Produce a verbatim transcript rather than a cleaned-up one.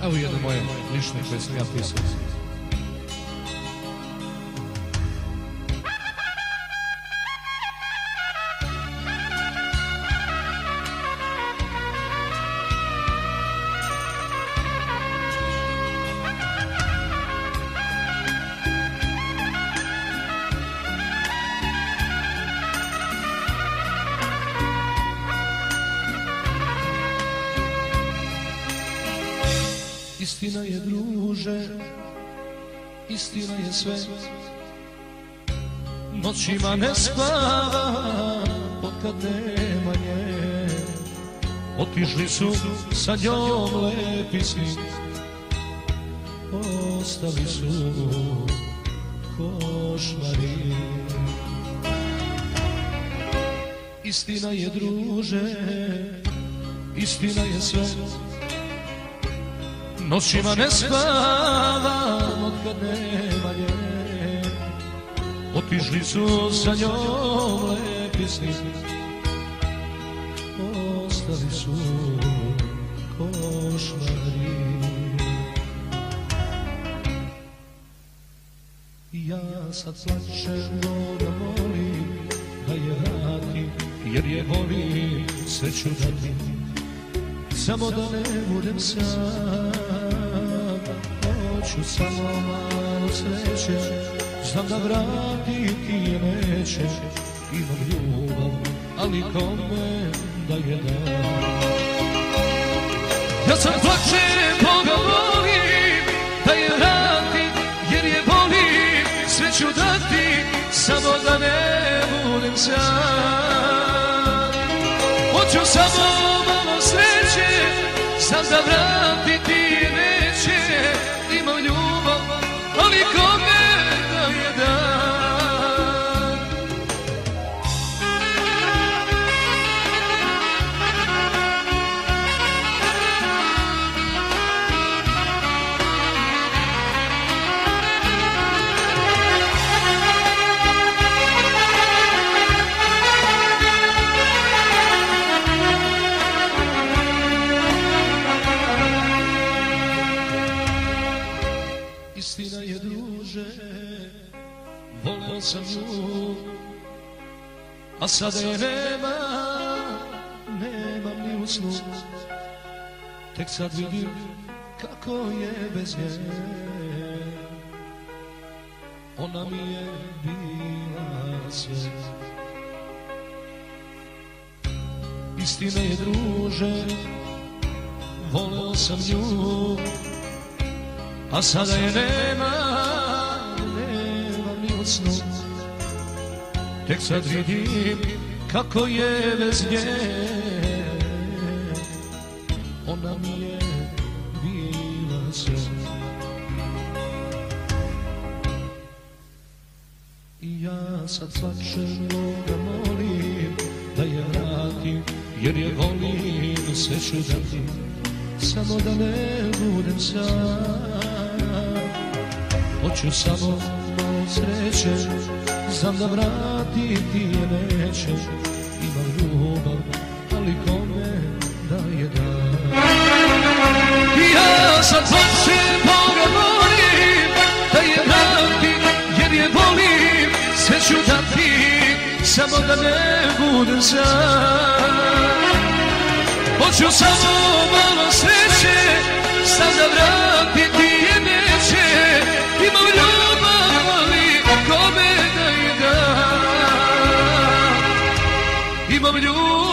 Evo jedno moje lične koje sam ja pisao. Istina je, druže, istina je sve. Noćima ne spava, otkad nema nje. Otišli su sa njom lepi svi, ostali su košmari. Istina je, druže, istina je sve. Noćima ne spavam otkad nema nje. Otišli su sa njom lepi sni, ostali su košmari. Ja sad plačem, Boga molim da je vrati, jer je volim, sve ću dati, samo da ne budem sam. Hoću samo malo sreće, znam da vratiti je neće. Imam ljubav, ali kome da je dam. Ja sam plačem, Boga molim da je vrati, jer je volim, sve ću dati, samo da ne budem sam. Hoću samo malo sreće, znam da vratiti je neće. Imam ljubav, ali kome da je dam. Istina je, druže, voleo sam nju, a sada je nema, nemam ni u snu. Tek sad vidim kako je bez nje, ona mi je bila sve. Istina je, druže, voleo sam nju, a sada je nema, nemam ni u snu. Tek sad vidim kako je bez nje, ona mi je bila sve. I ja sad plačem, Boga molim da je vratim, jer je volim, sve ću dati, samo da ne budem sam. Hoću samo malo sreće, znam da vratiti je neće. Imam ljubav, ali kome da je dam. Ja sad plačem, Boga molim da je vratim, jer je volim, sve ću dati, samo da ne budem sam. Hoću samo malo sreće, sad da vratiti je neće. Imam ljubav, ali kome da je dam. Imam ljubav.